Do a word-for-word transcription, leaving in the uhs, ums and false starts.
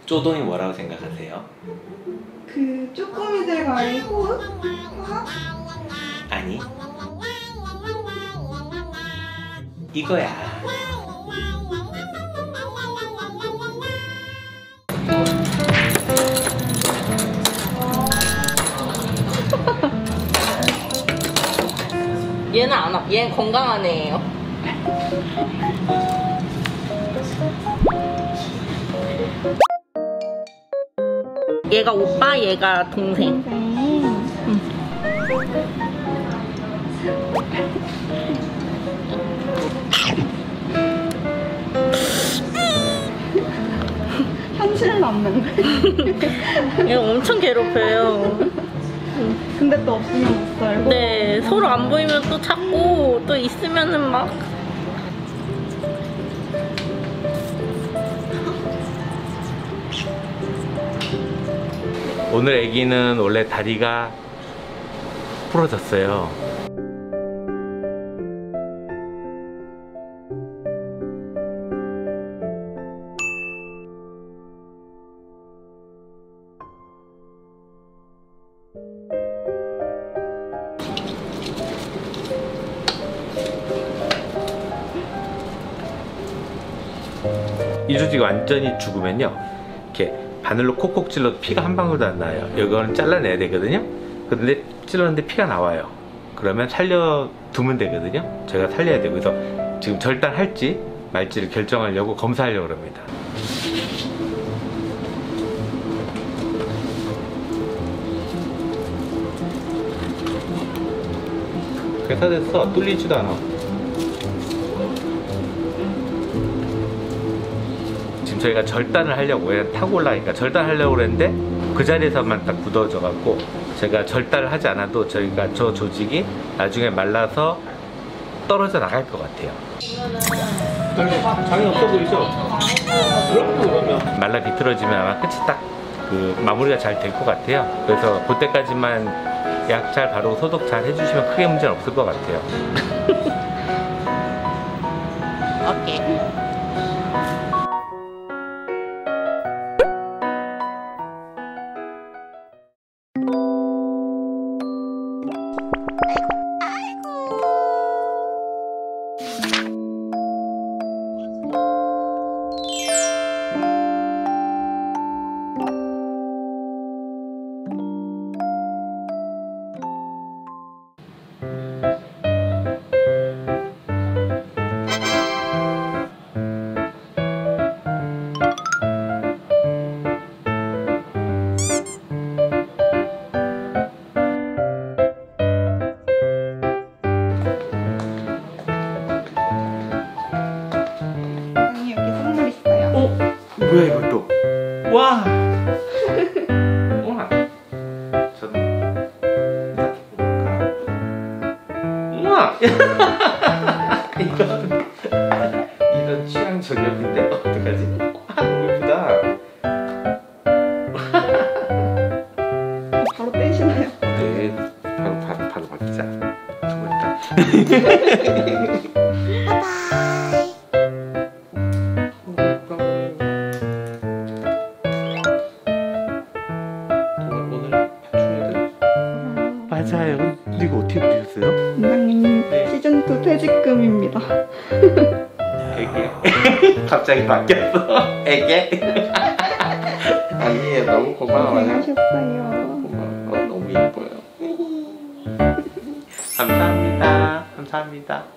쪼동이 뭐라고 생각하세요? 그 쭈꾸미들과 이 호흡? 아니, 이거야. 얘는 안 와. 얘는 건강한 애예요. 얘가 오빠, 얘가 동생. 응. 현실 남는 거. 얘 엄청 괴롭혀요. 근데 또 없으면 못 살고. 네, 서로 안 보이면 또 찾고, 또 있으면은 막. 오늘 애기는 원래 다리가 부러졌어요. 이조직이 완전히 죽으면요, 이렇게 바늘로 콕콕 찔러도 피가 한 방울도 안 나요. 이거는 잘라내야 되거든요. 근데 찔렀는데 피가 나와요. 그러면 살려두면 되거든요. 저희가 살려야 되고, 그래서 지금 절단할지 말지를 결정하려고 검사하려고 합니다. 그래서 됐어. 뚫리지도 않아. 지금 저희가 절단을 하려고, 얘는 타고 올라가니까 절단하려고 그랬는데 그 자리에서만 딱 굳어져 갖고, 제가 절단을 하지 않아도 저희가 저 조직이 나중에 말라서 떨어져 나갈 것 같아요. 장이 없어 보이죠? 그러면 말라 비틀어지면 아마 끝이 딱 그 마무리가 잘 될 것 같아요. 그래서 그때까지만 약 잘 바르고 소독 잘 해주시면 크게 문제는 없을 것 같아요. 오케이. 뭐야 이거 또? 와! 우와! 저는 볼까? 우와! 이건 이런 취향 저격인데 어떡하지? 와, 너무 예쁘다. 바로 떼시나요? 네, 바로 바로 바로 바뀌자. 좋겠다. 맞아요. 이거 어떻게 보셨어요? 원장님 네. 시즌이 퇴직금입니다. 애기 갑자기 바뀌었어. 애기 아니에요. 너무 고마워요. 고생하셨어요. 고마워. 너무 예뻐요. 감사합니다. 감사합니다.